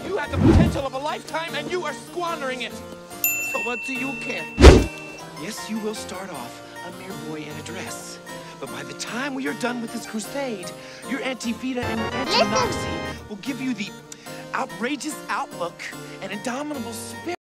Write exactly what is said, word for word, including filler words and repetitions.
You have the potential of a lifetime, and you are squandering it. But what do you care? Yes, you will start off a mere boy in a dress. But by the time we are done with this crusade, your Auntie Vita and your Auntie Noxie will give you the outrageous outlook and indomitable spirit